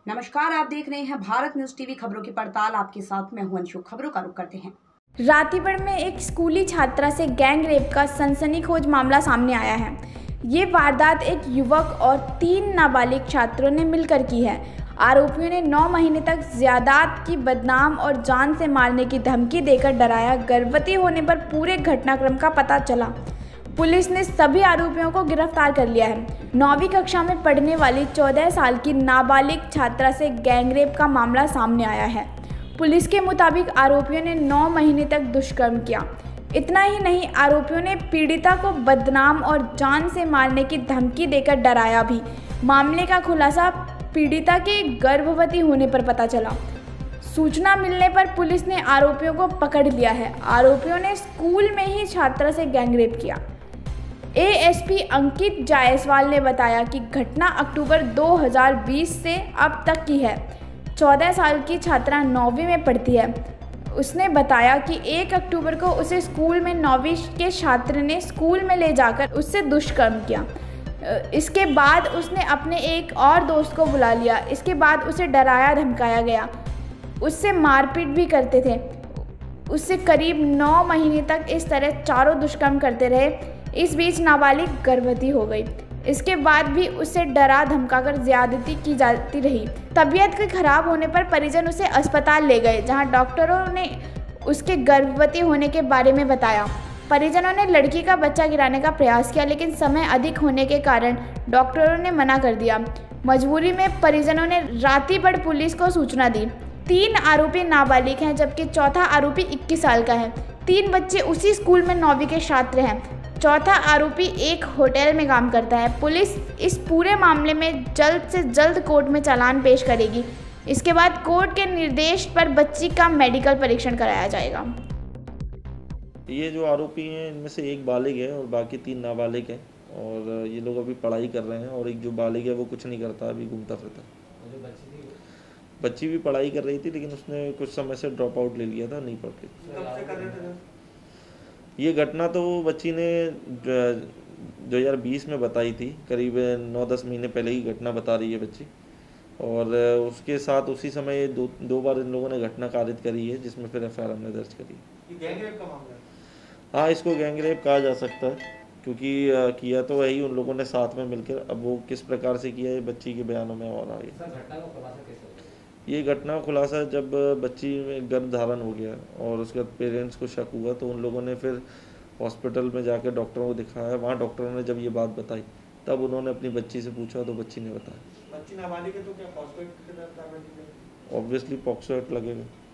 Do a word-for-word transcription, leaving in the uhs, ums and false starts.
नमस्कार, आप देख रहे हैं भारत न्यूज टीवी खबरों की पड़ताल। आपके साथ मैं हूं अंशु। खबरों का रुख करते हैं। रातीगढ़ में एक स्कूली छात्रा से गैंग रेप का सनसनीखेज मामला सामने आया है। ये वारदात एक युवक और तीन नाबालिग छात्रों ने मिलकर की है। आरोपियों ने नौ महीने तक ज़्यादात की बदनाम और जान से मारने की धमकी देकर डराया। गर्भवती होने पर पूरे घटनाक्रम का पता चला। पुलिस ने सभी आरोपियों को गिरफ्तार कर लिया है। नौवीं कक्षा में पढ़ने वाली चौदह साल की नाबालिग छात्रा से गैंगरेप का मामला सामने आया है। पुलिस के मुताबिक आरोपियों ने नौ महीने तक दुष्कर्म किया। इतना ही नहीं, आरोपियों ने पीड़िता को बदनाम और जान से मारने की धमकी देकर डराया भी। मामले का खुलासा पीड़िता के गर्भवती होने पर पता चला। सूचना मिलने पर पुलिस ने आरोपियों को पकड़ लिया है। आरोपियों ने स्कूल में ही छात्रा से गैंगरेप किया। एएसपी अंकित जायसवाल ने बताया कि घटना अक्टूबर दो हज़ार बीस से अब तक की है। चौदह साल की छात्रा नौवीं में पढ़ती है। उसने बताया कि एक अक्टूबर को उसे स्कूल में नौवीं के छात्र ने स्कूल में ले जाकर उससे दुष्कर्म किया। इसके बाद उसने अपने एक और दोस्त को बुला लिया। इसके बाद उसे डराया धमकाया गया। उससे मारपीट भी करते थे। उससे करीब नौ महीने तक इस तरह चारों दुष्कर्म करते रहे। इस बीच नाबालिग गर्भवती हो गई। इसके बाद भी उसे डरा धमकाकर ज्यादती की जाती रही। तबीयत के खराब होने पर परिजन उसे अस्पताल ले गए, जहां डॉक्टरों ने उसके गर्भवती होने के बारे में बताया। परिजनों ने लड़की का बच्चा गिराने का प्रयास किया, लेकिन समय अधिक होने के कारण डॉक्टरों ने मना कर दिया। मजबूरी में परिजनों ने रातीगढ़ पुलिस को सूचना दी। तीन आरोपी नाबालिग हैं, जबकि चौथा आरोपी इक्कीस साल का है। तीन बच्चे उसी स्कूल में नौवीं के छात्र हैं। चौथा आरोपी एक होटल में काम करता है। पुलिस इस पूरे मामले में जल्द से जल्द कोर्ट में चालान पेश करेगी। इसके बाद कोर्ट के निर्देश पर बच्ची का मेडिकल परीक्षण कराया जाएगा। ये जो आरोपी हैं, इनमें से एक बालिग है और बाकी तीन नाबालिग हैं, और ये लोग अभी पढ़ाई कर रहे हैं। और एक जो बालिग है वो कुछ नहीं करता, अभी घूमता फिरता। बच्ची भी पढ़ाई कर रही थी, लेकिन उसने कुछ समय से ड्रॉप आउट ले लिया था, नहीं पढ़ती। ये घटना तो बच्ची ने दो हज़ार बीस में बताई थी। करीब नौ दस महीने पहले की घटना बता रही है बच्ची। और उसके साथ उसी समय दो दो बार इन लोगों ने घटना कारित करी है, जिसमें फिर एफ आई आर हमने दर्ज करी। ये गैंगरेप का मामला है? हाँ, इसको गैंगरेप कहा जा सकता है, क्योंकि किया तो वही उन लोगों ने साथ में मिलकर। अब वो किस प्रकार से किया, ये बच्ची के बयानों में और आ गया। ये घटना खुलासा जब बच्ची में गर्भ धारण हो गया और उसके बाद पेरेंट्स को शक हुआ, तो उन लोगों ने फिर हॉस्पिटल में जाकर डॉक्टरों को दिखाया। वहाँ डॉक्टरों ने जब ये बात बताई, तब उन्होंने अपनी बच्ची से पूछा, तो बच्ची ने बताया। बच्ची नाबालिग है तो क्या पॉक्सो एक्ट के तहत कार्रवाई की जाएगी? ऑब्वियसली पॉक्सो एक्ट लगेगा।